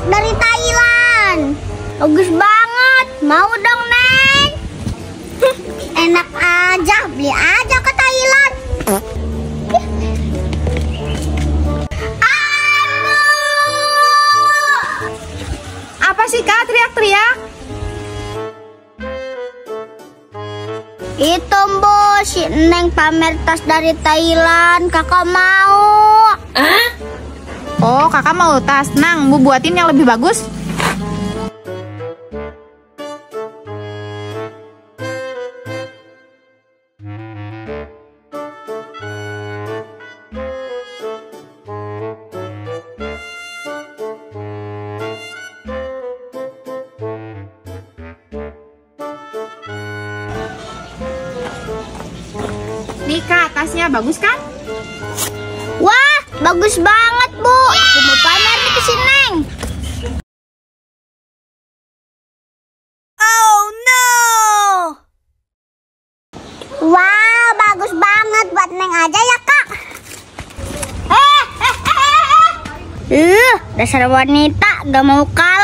dari Thailand. Bagus banget. Mau dong, Neng? Enak aja, beli aja ke Thailand. Apa sih Kak teriak-teriak? Itu Bu, si Neng pamer tas dari Thailand. Kakak mau. Oh, kakak mau tas. Nang, Bu buatin yang lebih bagus. Nih Kak, tasnya bagus kan? Wah, bagus banget Bu. Aku mau pamer nih ke si Neng. Oh no. Wow, bagus banget. Buat Neng aja ya Kak. Dasar wanita gak mau kalah.